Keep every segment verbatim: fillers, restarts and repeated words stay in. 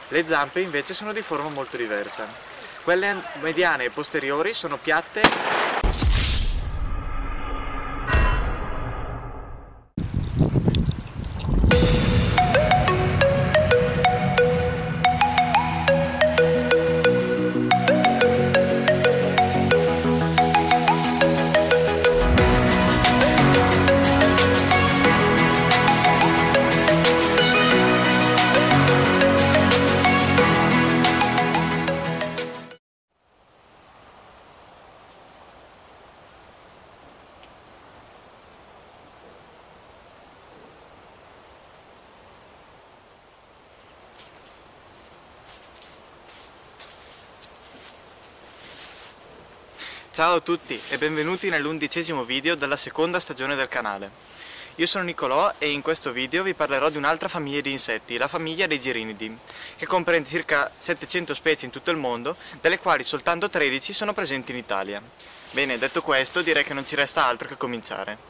Le zampe invece sono di forma molto diversa. Quelle mediane e posteriori sono piatte. Ciao a tutti e benvenuti nell'undicesimo video della seconda stagione del canale. Io sono Nicolò e in questo video vi parlerò di un'altra famiglia di insetti, la famiglia dei girinidi, che comprende circa settecento specie in tutto il mondo, delle quali soltanto tredici sono presenti in Italia. Bene, detto questo, direi che non ci resta altro che cominciare.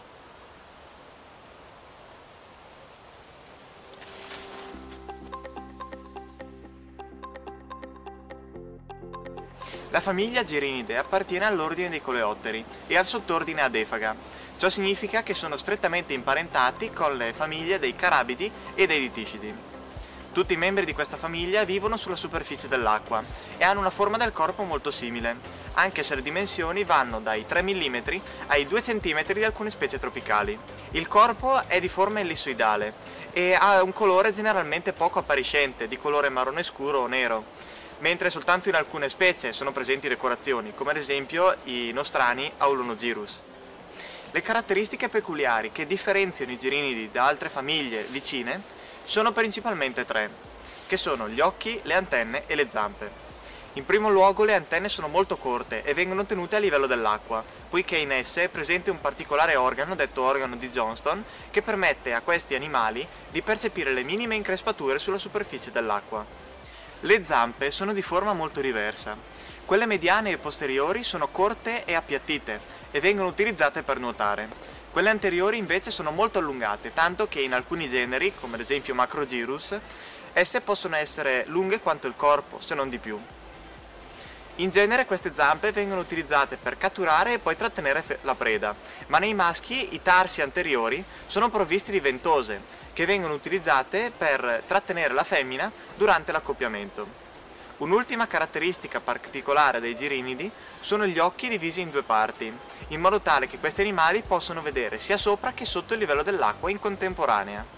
La famiglia Girinidae appartiene all'ordine dei coleotteri e al sottordine Adefaga. Ciò significa che sono strettamente imparentati con le famiglie dei carabidi e dei liticidi. Tutti i membri di questa famiglia vivono sulla superficie dell'acqua e hanno una forma del corpo molto simile, anche se le dimensioni vanno dai tre millimetri ai due centimetri di alcune specie tropicali. Il corpo è di forma ellissoidale e ha un colore generalmente poco appariscente, di colore marrone scuro o nero, mentre soltanto in alcune specie sono presenti decorazioni, come ad esempio i nostrani Aulonogyrus. Le caratteristiche peculiari che differenziano i girinidi da altre famiglie vicine sono principalmente tre, che sono gli occhi, le antenne e le zampe. In primo luogo le antenne sono molto corte e vengono tenute a livello dell'acqua, poiché in esse è presente un particolare organo, detto organo di Johnston, che permette a questi animali di percepire le minime increspature sulla superficie dell'acqua. Le zampe sono di forma molto diversa. Quelle mediane e posteriori sono corte e appiattite e vengono utilizzate per nuotare. Quelle anteriori invece sono molto allungate, tanto che in alcuni generi, come ad esempio Macrogyrus, esse possono essere lunghe quanto il corpo, se non di più. In genere queste zampe vengono utilizzate per catturare e poi trattenere la preda, ma nei maschi i tarsi anteriori sono provvisti di ventose, che vengono utilizzate per trattenere la femmina durante l'accoppiamento. Un'ultima caratteristica particolare dei girinidi sono gli occhi divisi in due parti, in modo tale che questi animali possono vedere sia sopra che sotto il livello dell'acqua in contemporanea.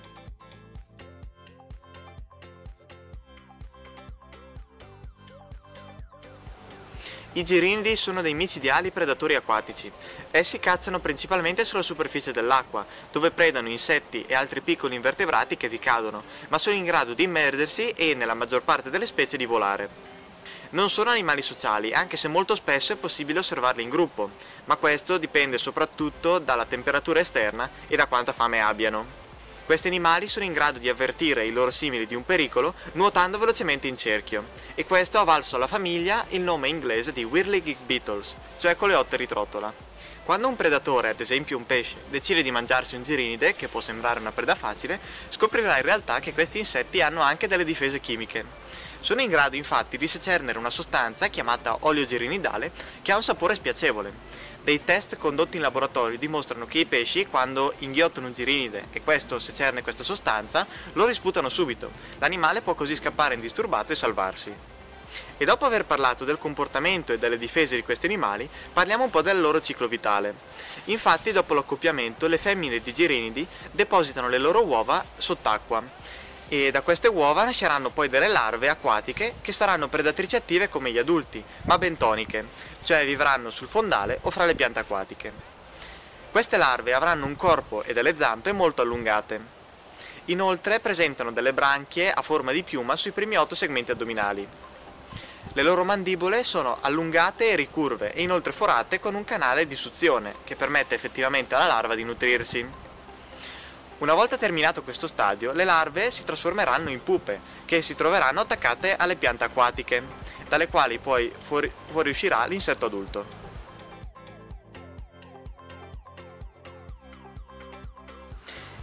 I girinidi sono dei micidiali predatori acquatici. Essi cacciano principalmente sulla superficie dell'acqua, dove predano insetti e altri piccoli invertebrati che vi cadono, ma sono in grado di immergersi e, nella maggior parte delle specie, di volare. Non sono animali sociali, anche se molto spesso è possibile osservarli in gruppo, ma questo dipende soprattutto dalla temperatura esterna e da quanta fame abbiano. Questi animali sono in grado di avvertire i loro simili di un pericolo nuotando velocemente in cerchio, e questo ha valso alla famiglia il nome inglese di Whirligig Beetles, cioè coleotteri trottola. Quando un predatore, ad esempio un pesce, decide di mangiarsi un girinide, che può sembrare una preda facile, scoprirà in realtà che questi insetti hanno anche delle difese chimiche. Sono in grado infatti di secernere una sostanza chiamata olio girinidale che ha un sapore spiacevole. Dei test condotti in laboratorio dimostrano che i pesci, quando inghiottano un girinide e questo secerne questa sostanza, lo risputano subito. L'animale può così scappare indisturbato e salvarsi. E dopo aver parlato del comportamento e delle difese di questi animali, parliamo un po' del loro ciclo vitale. Infatti, dopo l'accoppiamento, le femmine di girinidi depositano le loro uova sott'acqua, e da queste uova nasceranno poi delle larve acquatiche che saranno predatrici attive come gli adulti, ma bentoniche, cioè vivranno sul fondale o fra le piante acquatiche. Queste larve avranno un corpo e delle zampe molto allungate. Inoltre presentano delle branchie a forma di piuma sui primi otto segmenti addominali. Le loro mandibole sono allungate e ricurve e inoltre forate con un canale di suzione che permette effettivamente alla larva di nutrirsi. Una volta terminato questo stadio, le larve si trasformeranno in pupe, che si troveranno attaccate alle piante acquatiche, dalle quali poi fuori, fuoriuscirà l'insetto adulto.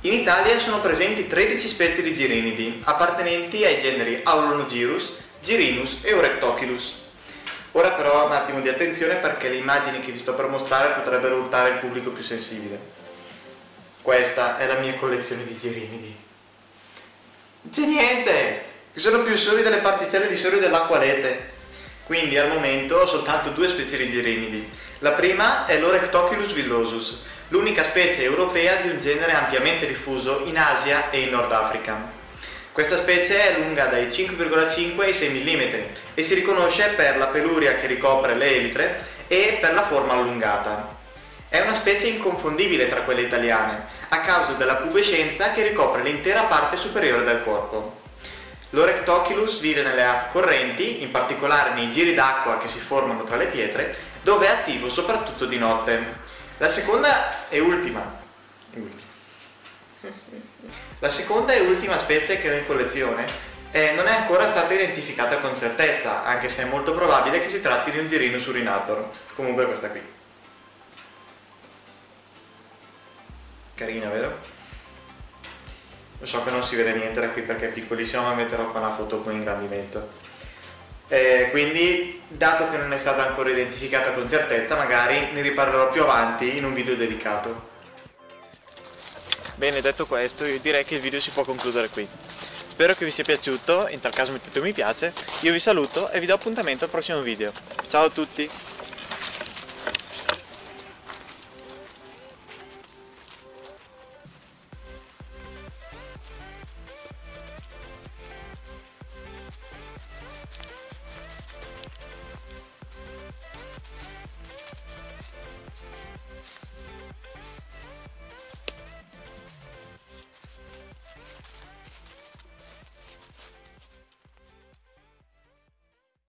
In Italia sono presenti tredici specie di girinidi, appartenenti ai generi Aulonogyrus, Gyrinus e Orectocylus. Ora però un attimo di attenzione perché le immagini che vi sto per mostrare potrebbero urtare il pubblico più sensibile. Questa è la mia collezione di girinidi. C'è niente! Sono più soli delle particelle di sole dell'acqualete. Quindi al momento ho soltanto due specie di girinidi. La prima è l'Orectocylus villosus, l'unica specie europea di un genere ampiamente diffuso in Asia e in Nord Africa. Questa specie è lunga dai cinque virgola cinque ai sei millimetri e si riconosce per la peluria che ricopre le elitre e per la forma allungata. È una specie inconfondibile tra quelle italiane, a causa della pubescenza che ricopre l'intera parte superiore del corpo. L'Orectocylus vive nelle acque correnti, in particolare nei giri d'acqua che si formano tra le pietre, dove è attivo soprattutto di notte. La seconda e ultima, la seconda e ultima specie che ho in collezione eh, non è ancora stata identificata con certezza, anche se è molto probabile che si tratti di un Gyrinus urinator. Comunque questa qui. Carina, vero? Lo so che non si vede niente da qui perché è piccolissima, ma metterò qua una foto con ingrandimento. Eh, quindi, dato che non è stata ancora identificata con certezza, magari ne riparlerò più avanti in un video dedicato. Bene, detto questo, io direi che il video si può concludere qui. Spero che vi sia piaciuto, in tal caso mettete un mi piace, io vi saluto e vi do appuntamento al prossimo video. Ciao a tutti!